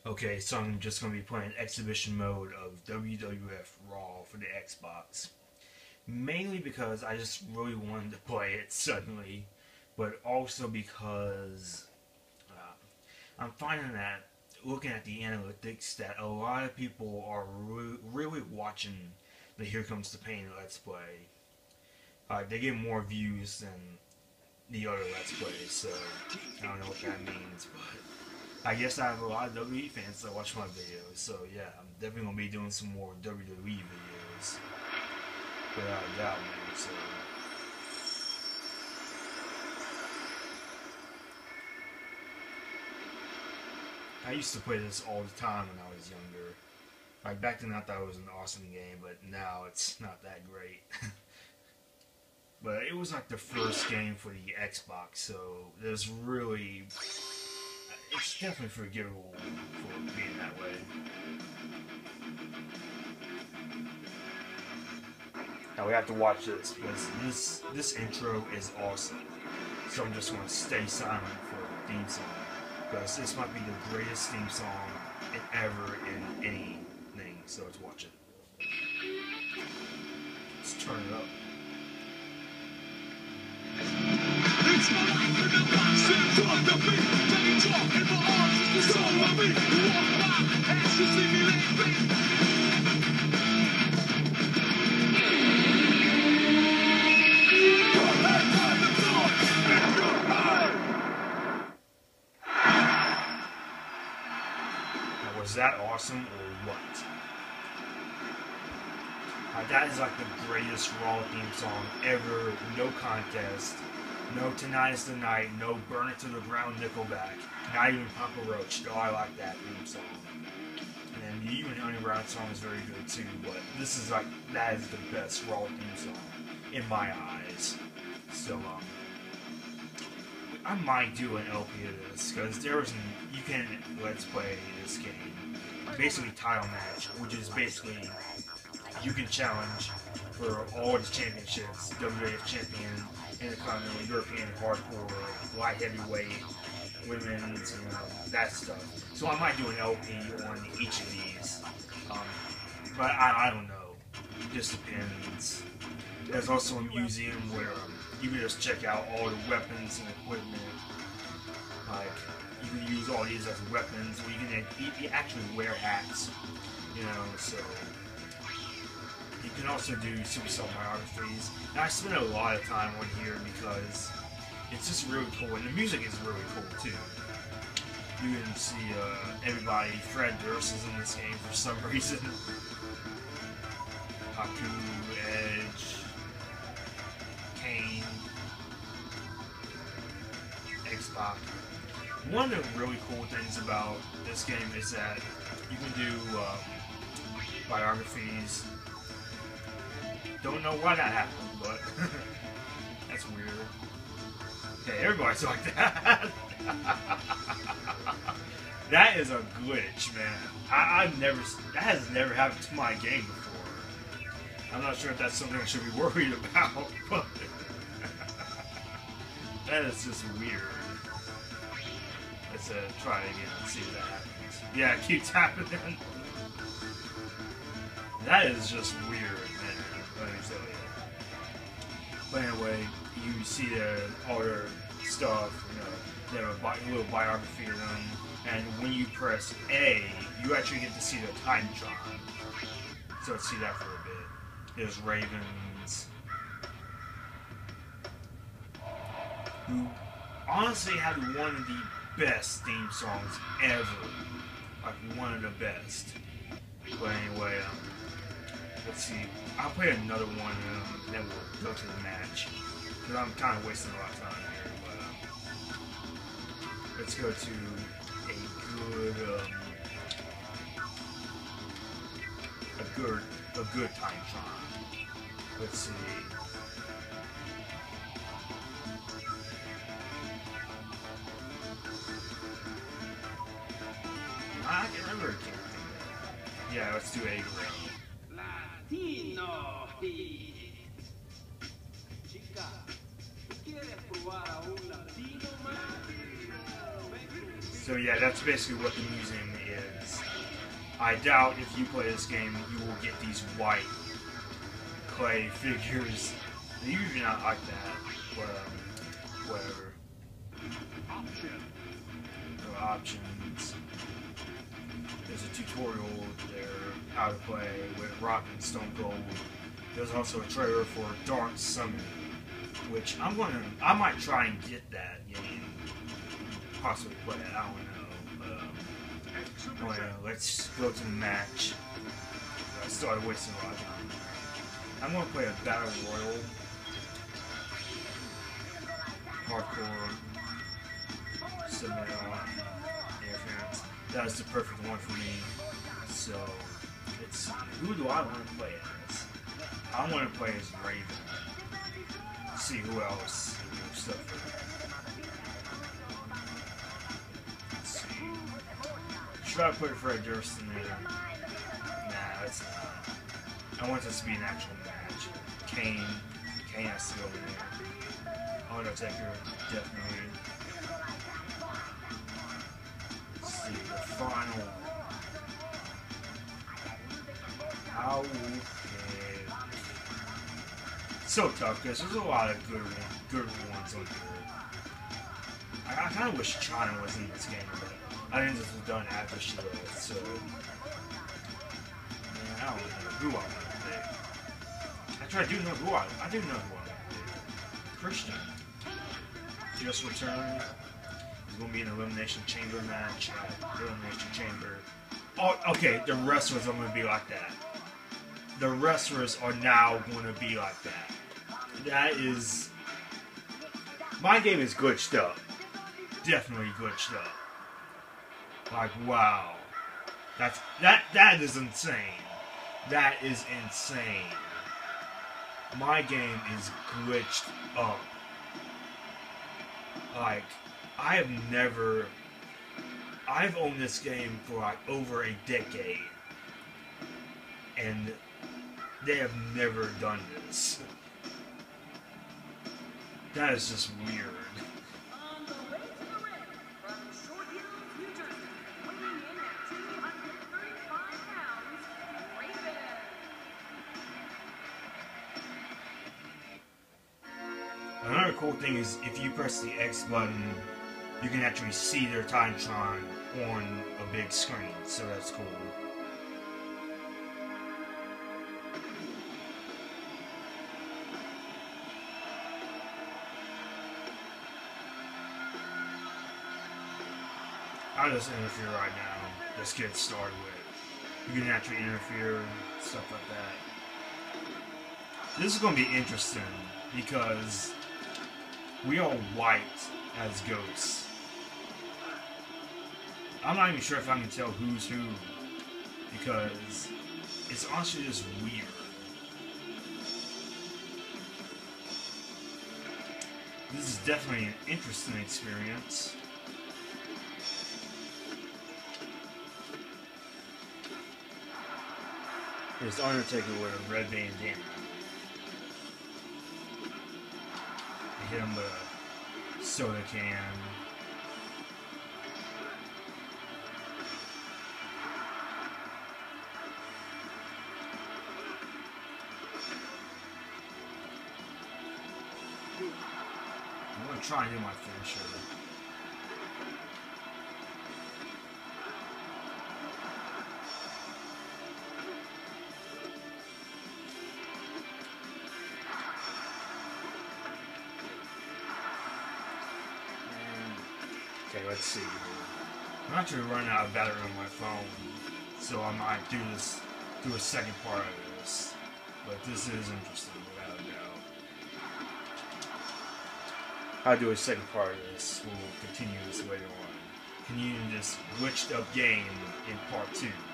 Okay, so I'm just going to be playing exhibition mode of WWF Raw for the Xbox. Mainly because I just really wanted to play it suddenly, but also because I'm finding that looking at the analytics that a lot of people are really watching the Here Comes the Pain Let's Play. They get more views than the other Let's Plays, so I don't know what that means, but I guess I have a lot of WWE fans that watch my videos, so yeah, I'm definitely going to be doing some more WWE videos. Without a doubt, man, so... I used to play this all the time when I was younger. Like, back then I thought it was an awesome game, but now it's not that great. But it was like the first game for the Xbox, so there's really... It's definitely forgivable for being that way. Now we have to watch this because this intro is awesome. So I'm just going to stay silent for the theme song because this might be the greatest theme song ever in anything. So let's watch it. Let's turn it up. It's my life in the box, stand on the beat. Take it off in my arms, it's the soul of me. You walk by, as you see me lately. Now, was that awesome or what? That is like the greatest Raw theme song ever. No contest. No Tonight is the Night. No Burn It to the Ground Nickelback. Not even Papa Roach. Though I like that theme song. And the Even Underground song is very good too. But this is like, that is the best Raw theme song in my eyes. So, I might do an LP of this because there was you can let's play this game. Basically title match, which is basically you can challenge for all the championships, WWF Champion, Intercontinental, European Hardcore, Light Heavyweight, Women's, that stuff. So I might do an LP on each of these. But I don't know. It just depends. There's also a museum where you can just check out all the weapons and equipment. Like, you can use all these as weapons, or you can actually wear hats, so... You can also do superstar biographies. And I spend a lot of time on here because it's just really cool, and the music is really cool too. You can see everybody. Fred Durst is in this game for some reason. Haku, Edge, Kane, X-Pac. One of the really cool things about this game is that you can do biographies. Don't know why that happened, but that's weird. Okay, everybody's like that. That is a glitch, man. That has never happened to my game before. I'm not sure if that's something I should be worried about, but that is just weird. Let's try it again and see if that happens. Yeah, it keeps happening. That is just weird, man. Let me tell you. But anyway, you see all their stuff, they have a little biography of them, and when you press A, you actually get to see the time chart. So let's see that for a bit. There's Ravens, who honestly had one of the best theme songs ever. Like, one of the best. But anyway, let's see. I'll play another one and then we'll go to the match. Because I'm kind of wasting a lot of time here. But let's go to a good time trial. Let's see. I can remember it. Yeah, let's do a Latino Heat. Chica, ¿quieres probar a un latino más? Ven So yeah, that's basically what the museum is. I doubt if you play this game, you will get these white clay figures. They're usually not like that, but whatever. There are options. There's a tutorial there, how to play with Rock and Stone Cold. There's also a trailer for Dark Summon, which I might try and get that game. Possibly play it, I don't know. Well, let's go to the match. I started wasting a lot of time. I'm going to play a Battle Royal. Hardcore. Submit on interference. That is the perfect one for me. So, let's see. Who do I want to play as? I want to play as Raven. Let's see who else. Stuff for Let's see. Should I put Fred Durst in there? Nah, that's not. I want this to be an actual match. Kane has to go in there. Undertaker, definitely. Let's see, the final. How will pick? So tough because there's a lot of good ones on here. I kind of wish China was in this game, but I think this was done after she left, so. Man, I don't know who I want to pick. Actually, I do know who I want to pick. Christian. Just returned. It's going to be an Elimination Chamber match. Elimination Chamber. Oh, okay, the wrestlers are going to be like that. The wrestlers are now going to be like that. That is... My game is glitched up. Definitely glitched up. Like, wow. That is insane. That is insane. My game is glitched up. Like, I've owned this game for like over a decade. And they have never done this. That is just weird. Another cool thing is if you press the X button, you can actually see their Titantron on a big screen, so that's cool. I'll just interfere right now. Let's get started with it. You can actually interfere, stuff like that. This is going to be interesting because we are white as ghosts. I'm not even sure if I can tell who's who because it's honestly just weird. This is definitely an interesting experience. There's Undertaker with a red bandana. I hit him with a soda can. I'm going to try and do my finisher. Okay, let's see. I'm actually running out of battery on my phone, so I might do a second part of this. But this is interesting, without a doubt. I'll do a second part of this. We'll continue this later on. Continuing this glitched up game in part 2.